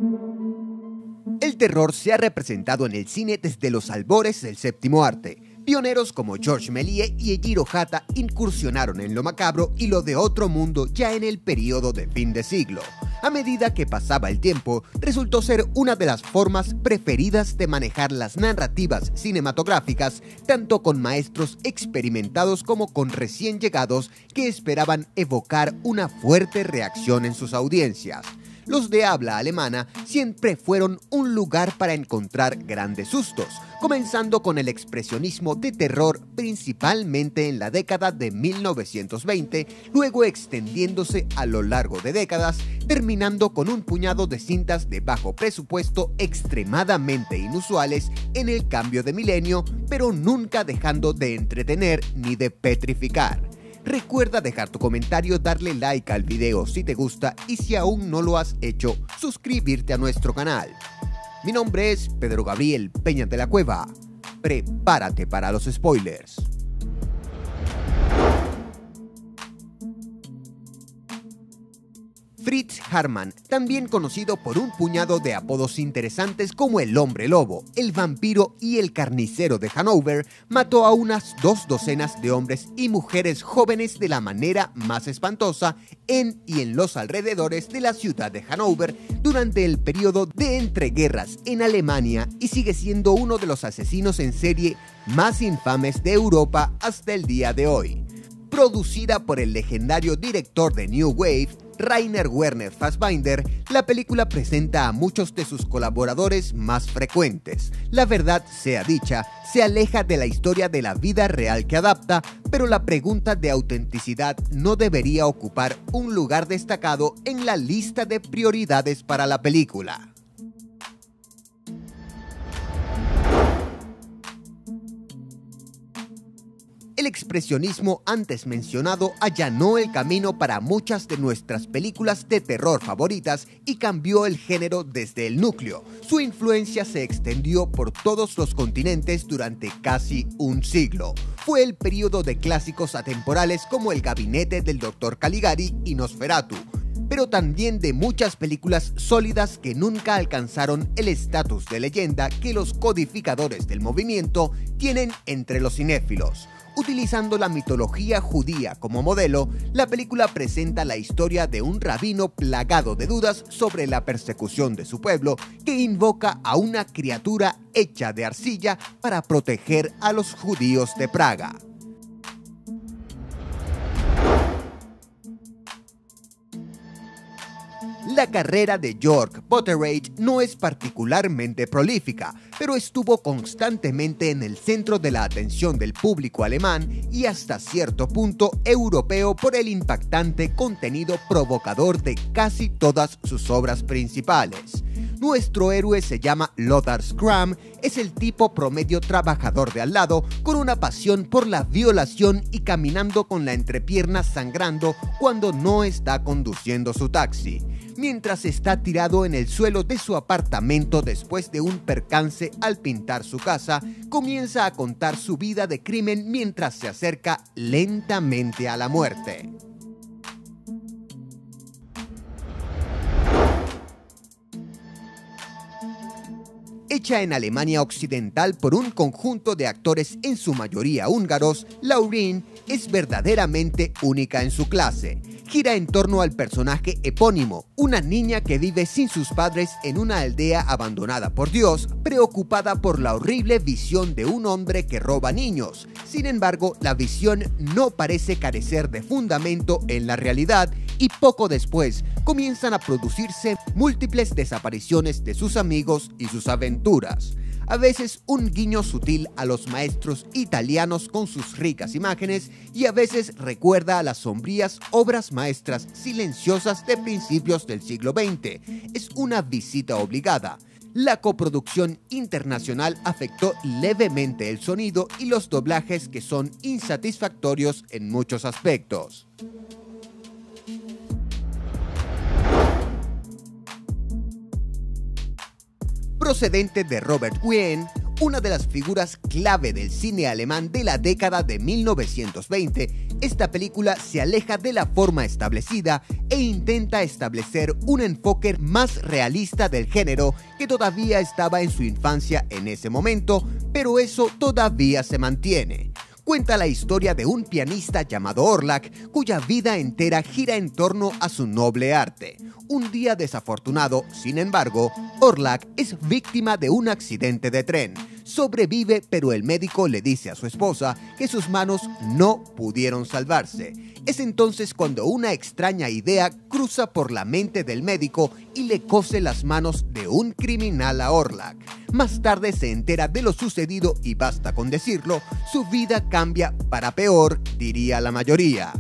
El terror se ha representado en el cine desde los albores del séptimo arte. Pioneros como Georges Méliès y Eijiro Hata incursionaron en lo macabro y lo de otro mundo ya en el periodo de fin de siglo. A medida que pasaba el tiempo, resultó ser una de las formas preferidas de manejar las narrativas cinematográficas, tanto con maestros experimentados como con recién llegados que esperaban evocar una fuerte reacción en sus audiencias. Los de habla alemana siempre fueron un lugar para encontrar grandes sustos, comenzando con el expresionismo de terror principalmente en la década de 1920, luego extendiéndose a lo largo de décadas, terminando con un puñado de cintas de bajo presupuesto extremadamente inusuales en el cambio de milenio, pero nunca dejando de entretener ni de petrificar. Recuerda dejar tu comentario, darle like al video si te gusta y si aún no lo has hecho, suscribirte a nuestro canal. Mi nombre es Pedro Gabriel Peña de la Cueva. Prepárate para los spoilers. Fritz Haarmann, también conocido por un puñado de apodos interesantes como el Hombre Lobo, el Vampiro y el Carnicero de Hannover, mató a unas 2 docenas de hombres y mujeres jóvenes de la manera más espantosa en y en los alrededores de la ciudad de Hannover durante el periodo de entreguerras en Alemania y sigue siendo uno de los asesinos en serie más infames de Europa hasta el día de hoy. Producida por el legendario director de New Wave, Rainer Werner Fassbinder, la película presenta a muchos de sus colaboradores más frecuentes. La verdad sea dicha, se aleja de la historia de la vida real que adapta, pero la pregunta de autenticidad no debería ocupar un lugar destacado en la lista de prioridades para la película. El expresionismo antes mencionado allanó el camino para muchas de nuestras películas de terror favoritas y cambió el género desde el núcleo. Su influencia se extendió por todos los continentes durante casi un siglo. Fue el periodo de clásicos atemporales como El Gabinete del Dr. Caligari y Nosferatu, pero también de muchas películas sólidas que nunca alcanzaron el estatus de leyenda que los codificadores del movimiento tienen entre los cinéfilos. Utilizando la mitología judía como modelo, la película presenta la historia de un rabino plagado de dudas sobre la persecución de su pueblo que invoca a una criatura hecha de arcilla para proteger a los judíos de Praga. La carrera de Jörg Potterate no es particularmente prolífica, pero estuvo constantemente en el centro de la atención del público alemán y hasta cierto punto europeo por el impactante contenido provocador de casi todas sus obras principales. Nuestro héroe se llama Lothar Schramm, es el tipo promedio trabajador de al lado, con una pasión por la violación y caminando con la entrepierna sangrando cuando no está conduciendo su taxi. Mientras está tirado en el suelo de su apartamento después de un percance al pintar su casa, comienza a contar su vida de crimen mientras se acerca lentamente a la muerte. Hecha en Alemania Occidental por un conjunto de actores en su mayoría húngaros, Laurin es verdaderamente única en su clase. Gira en torno al personaje epónimo, una niña que vive sin sus padres en una aldea abandonada por Dios, preocupada por la horrible visión de un hombre que roba niños. Sin embargo, la visión no parece carecer de fundamento en la realidad y poco después comienzan a producirse múltiples desapariciones de sus amigos y sus aventuras. A veces un guiño sutil a los maestros italianos con sus ricas imágenes y a veces recuerda a las sombrías obras maestras silenciosas de principios del siglo XX. Es una visita obligada. La coproducción internacional afectó levemente el sonido y los doblajes que son insatisfactorios en muchos aspectos. Procedente de Robert Wiene, una de las figuras clave del cine alemán de la década de 1920, esta película se aleja de la forma establecida e intenta establecer un enfoque más realista del género que todavía estaba en su infancia en ese momento, pero eso todavía se mantiene. Cuenta la historia de un pianista llamado Orlak, cuya vida entera gira en torno a su noble arte. Un día desafortunado, sin embargo, Orlak es víctima de un accidente de tren. Sobrevive, pero el médico le dice a su esposa que sus manos no pudieron salvarse. Es entonces cuando una extraña idea cruza por la mente del médico y le cose las manos de un criminal a Orlak. Más tarde se entera de lo sucedido y basta con decirlo, su vida cambia para peor, diría la mayoría.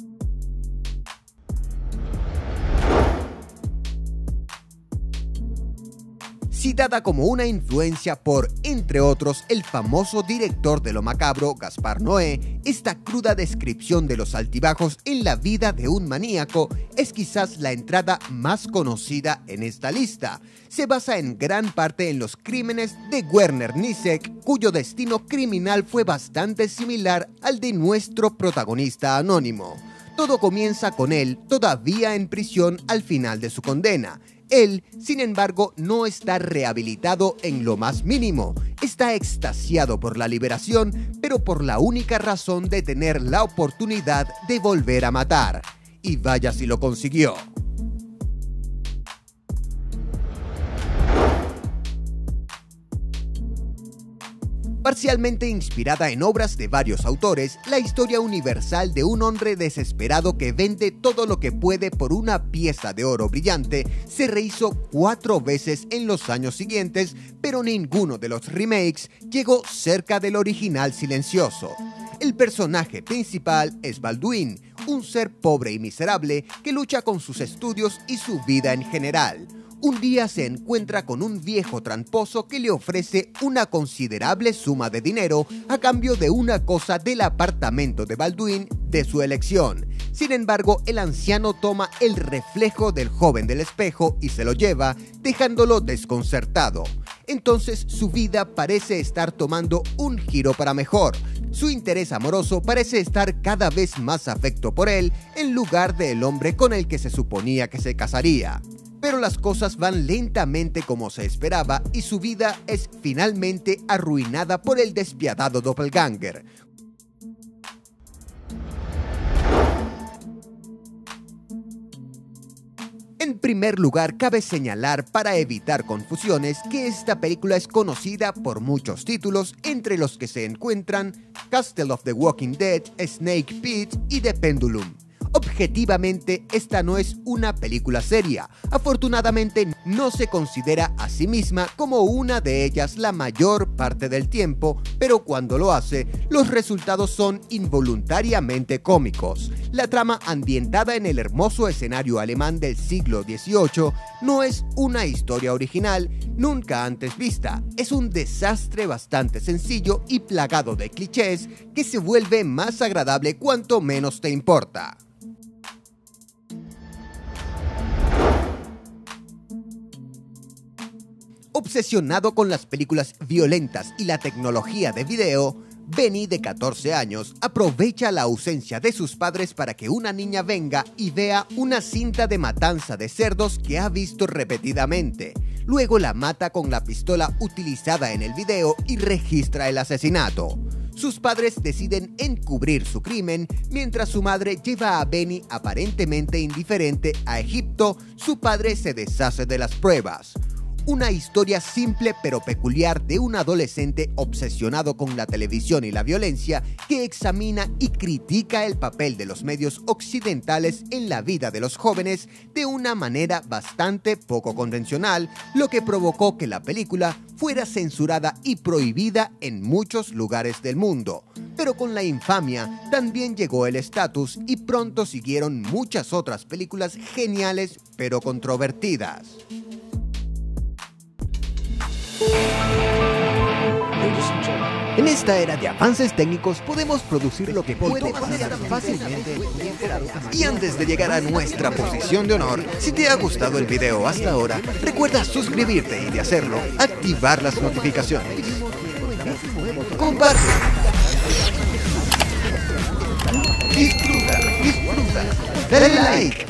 Citada como una influencia por, entre otros, el famoso director de lo macabro, Gaspar Noé, esta cruda descripción de los altibajos en la vida de un maníaco es quizás la entrada más conocida en esta lista. Se basa en gran parte en los crímenes de Werner Nisek, cuyo destino criminal fue bastante similar al de nuestro protagonista anónimo. Todo comienza con él todavía en prisión al final de su condena. Él, sin embargo, no está rehabilitado en lo más mínimo. Está extasiado por la liberación, pero por la única razón de tener la oportunidad de volver a matar. Y vaya si lo consiguió. Parcialmente inspirada en obras de varios autores, la historia universal de un hombre desesperado que vende todo lo que puede por una pieza de oro brillante se rehizo 4 veces en los años siguientes, pero ninguno de los remakes llegó cerca del original silencioso. El personaje principal es Balduin, un ser pobre y miserable que lucha con sus estudios y su vida en general. Un día se encuentra con un viejo tramposo que le ofrece una considerable suma de dinero a cambio de una cosa del apartamento de Balduin de su elección. Sin embargo, el anciano toma el reflejo del joven del espejo y se lo lleva, dejándolo desconcertado. Entonces su vida parece estar tomando un giro para mejor. Su interés amoroso parece estar cada vez más afecto por él en lugar del hombre con el que se suponía que se casaría. Pero las cosas van lentamente como se esperaba y su vida es finalmente arruinada por el despiadado doppelganger. En primer lugar, cabe señalar, para evitar confusiones, que esta película es conocida por muchos títulos, entre los que se encuentran Castle of the Walking Dead, Snake Pit y The Pendulum. Objetivamente, esta no es una película seria. Afortunadamente, no se considera a sí misma como una de ellas la mayor parte del tiempo, pero cuando lo hace, los resultados son involuntariamente cómicos. La trama, ambientada en el hermoso escenario alemán del siglo XVIII, no es una historia original, nunca antes vista. Es un desastre bastante sencillo y plagado de clichés que se vuelve más agradable cuanto menos te importa. Obsesionado con las películas violentas y la tecnología de video, Benny, de 14 años, aprovecha la ausencia de sus padres para que una niña venga y vea una cinta de matanza de cerdos que ha visto repetidamente. Luego la mata con la pistola utilizada en el video y registra el asesinato. Sus padres deciden encubrir su crimen, mientras su madre lleva a Benny, aparentemente indiferente, a Egipto. Su padre se deshace de las pruebas. Una historia simple pero peculiar de un adolescente obsesionado con la televisión y la violencia que examina y critica el papel de los medios occidentales en la vida de los jóvenes de una manera bastante poco convencional, lo que provocó que la película fuera censurada y prohibida en muchos lugares del mundo. Pero con la infamia también llegó el estatus y pronto siguieron muchas otras películas geniales pero controvertidas. En esta era de avances técnicos podemos producir lo que puede pasar fácilmente. Y antes de llegar a nuestra posición de honor, si te ha gustado el video hasta ahora, recuerda suscribirte y, de hacerlo, activar las notificaciones. ¡Comparte! Disfruta, dale like.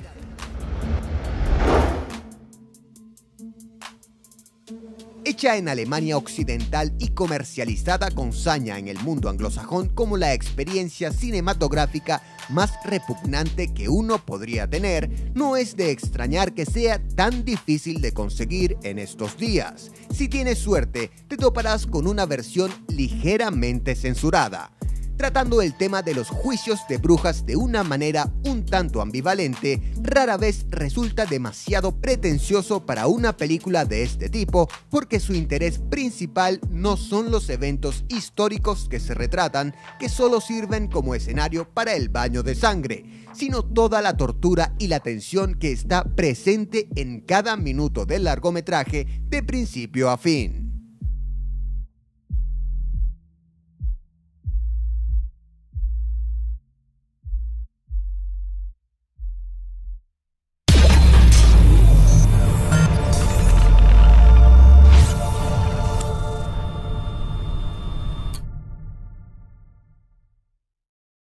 Hecha en Alemania Occidental y comercializada con saña en el mundo anglosajón como la experiencia cinematográfica más repugnante que uno podría tener, no es de extrañar que sea tan difícil de conseguir en estos días. Si tienes suerte, te toparás con una versión ligeramente censurada. Tratando el tema de los juicios de brujas de una manera un tanto ambivalente, rara vez resulta demasiado pretencioso para una película de este tipo, porque su interés principal no son los eventos históricos que se retratan, que solo sirven como escenario para el baño de sangre, sino toda la tortura y la tensión que está presente en cada minuto del largometraje de principio a fin.